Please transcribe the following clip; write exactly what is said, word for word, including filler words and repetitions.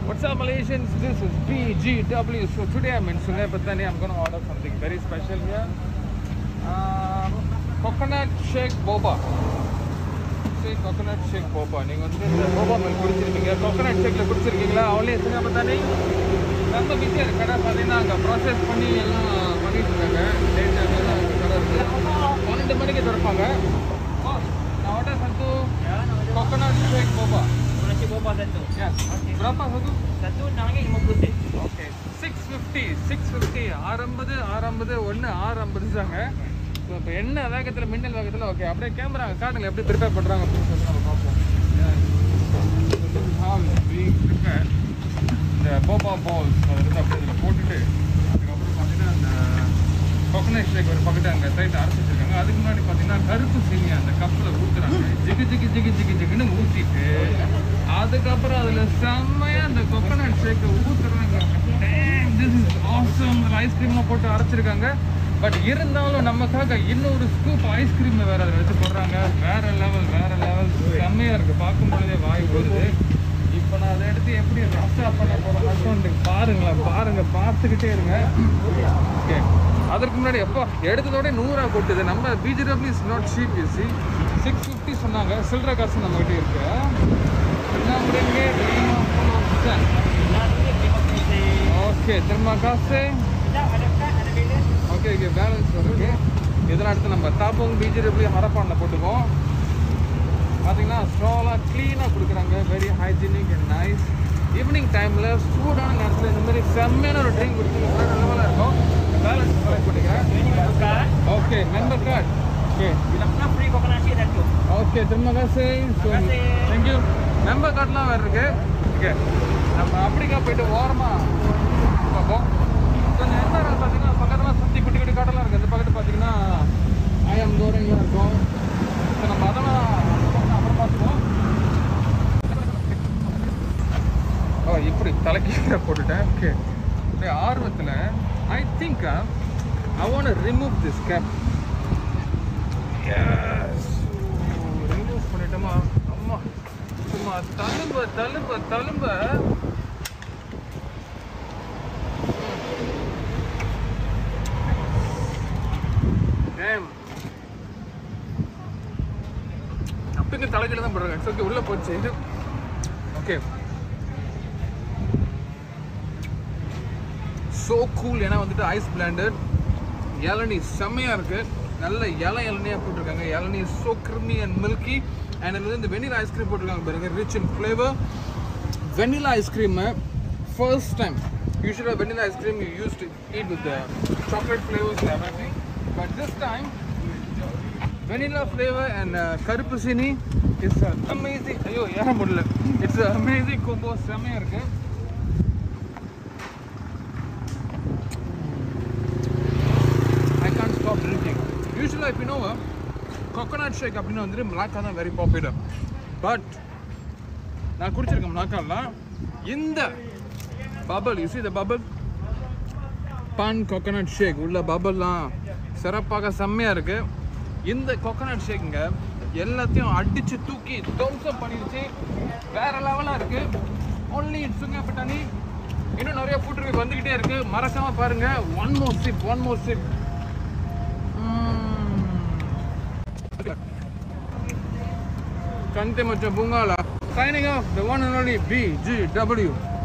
What's up, Malaysians? This is B G W. So today I'm in Sungai Petani. I'm going to order something very special here. Um, coconut shake boba. Say coconut shake boba. You want to boba milk kudichirukeenga. Coconut shake la kudichirukeenga. Only Sungai Petani. நம்ம பிஸியாக இருக்கு. கடை பார்த்தீங்கன்னா அங்கே process பண்ணி எல்லாம் பண்ணிட்டு இருக்காங்க. லேட் டைம்லாம் கடை இருக்குது. பன்னெண்டு மணிக்கு திறப்பாங்க. நான் ஆர்டர் சத்து coconut shake boba. Nasi boba satu. Yes. Okay. Berapa satu? Satu namanya lima puluh sen. Okay. six fifty. six fifty. ஆறு ஐம்பது ஆறு ஐம்பது ஒன்று ஆறு ஐம்பது தாங்க. ஸோ இப்போ என்ன வேகத்தில் மின்னல் வேகத்தில் ஓகே அப்படியே கேமரா காட்டுங்க எப்படி ப்ரிப்பேர் பண்ணுறாங்க அப்படின்னு சொல்லி நம்ம பார்ப்போம். இந்த போபா பால்ஸ் அதை வந்து அப்படியே இதில் போட்டுட்டு அதுக்கப்புறம் பார்த்தீங்கன்னா அந்த கோகோனட் ஷேக் ஒரு பக்கத்து அங்கே சைட் அரைச்சி வச்சிருக்காங்க. அதுக்கு முன்னாடி பார்த்தீங்கன்னா கருப்பு சீனி அந்த கப்பில் ஊற்றுறாங்க. ஜிகு ஜிகு ஜிகு ஜிகு ஜிகுன்னு ஊற்றிட்டு அதுக்கப்புறம் அதில் செம்மையாக அந்த கோகோனட் ஷேக்கை ஊற்றுறாங்க. This is awesome. ஐஸ்கிரீம்லாம் போட்டு அரைச்சிருக்காங்க. பட் இருந்தாலும் நமக்காக இன்னொரு ஸ்கூப் ஐஸ்கிரீம் வேறு அதில் வச்சு போடுறாங்க. வேறு லெவல் வேறு லெவல் செம்மையாக இருக்குது. பார்க்கும் பொழுதே வாய் வருது. இப்போ நான் அதை எடுத்து எப்படி ரஸ்டா பண்ண போகிறேன் பாருங்களேன். பாருங்கள் பார்த்துக்கிட்டே இருங்க. ஓகே அதற்கு முன்னாடி எப்போ எடுத்ததோட நூறுரூவா கொட்டுது. நம்ம PGW is not cheap. You see six fifty சொன்னாங்க. சில்லற காசு நம்மகிட்ட இருக்கு. ஓகே திரும்ப காசு ஓகே ஓகே பேலன்ஸ் இருக்கு. இதெல்லாம் எடுத்து நம்ம தாப்போங் பிஜிடபிள்யூ ஹரப்பானில் போட்டுக்கோம். பார்த்தீங்கன்னா ஸ்ட்ராலாக க்ளீனாக கொடுக்குறாங்க. Very hygienic and nice. Evening டைமில் சூடான நேரத்தில் இந்த மாதிரி செம்மையான ஒரு ட்ரிங்க் குடிச்சு நல்லா இருக்கும். பேலன்ஸ் செலக்ட் பண்ணிக்கிறேன். Okay member card. Okay free coconut shake satu. Okay திரும்ப காசு. So thank you. மெம்பர் கார்டெலாம் வேறு இருக்குது. ஓகே நம்ம அப்படிக்கா போயிட்டு ஓரமாக பார்ப்போம். கொஞ்சம் எந்த இடத்துல பார்த்தீங்கன்னா பக்கத்தில் சுற்றி குட்டி குட்டி காட்டெல்லாம் இருக்குது. இந்த பக்கத்து பார்த்தீங்கன்னா ஆயம் தூரங்களாக இருக்கும். ஸோ நம்ம அதெல்லாம் அப்புறம் பார்த்துக்குவோம். ஓ இப்படி தலைக்கீழ போட்டுட்டேன். ஓகே அப்படியே ஆர்வத்தில் I think I want to remove this cap. Yes remove பண்ணிட்டோமா? அம்மா சும்மா தழும்ப தழும்ப தழும்ப அப்படிங்க தலைக்கீழ தான் போடுறாங்க. இட்ஸ் ஓகே உள்ளே போச்சு. இது ஓகே ஸோ கூல். ஏன்னா வந்துட்டு ஐஸ் பிளாண்டட் இளநீ செம்மையாக இருக்குது. நல்ல இலை இளநியாக போட்டிருக்காங்க. இளநீ so creamy and milky. And அதில் வந்து இந்த வெனிலா ஐஸ்கிரீம் போட்டிருக்காங்க பாருங்க. Rich in flavour. Vanilla ice cream first time. யூஸ்வலாக vanilla ice cream you use to eat with chocolate flavours everything. But this time vanilla flavour and கருப்பு சீனி இட்ஸ் அமேசிங். ஐயோ ஏற முடியல. It's amazing combo. செம்மையாக இருக்குது. யூஸ்வலாக இப்போ இன்னும் கோகோனட் ஷேக் அப்படின்னு வந்துட்டு மிளாக்கா தான் வெரி பாப்புலர். பட் நான் குடிச்சிருக்கேன் மிளாக்காலாம். இந்த bubble you see the bubble பான் கோகோனட் ஷேக் உள்ள பபல்லாம் சிறப்பாக செம்மையாக இருக்குது. இந்த கோகோனட் ஷேக்குங்க எல்லாத்தையும் அடித்து தூக்கி தம்சப் பண்ணிடுச்சு. வேறு லெவலாக இருக்குது. ஒன்லி இன் சுங்கை பட்டாணி. இன்னும் நிறைய ஃபுட் ரிவ்யூ வந்துக்கிட்டே இருக்குது. மறக்காமல் பாருங்கள். One more sip one more sip Kante macam bunga lah. Signing off, the one and only B G W.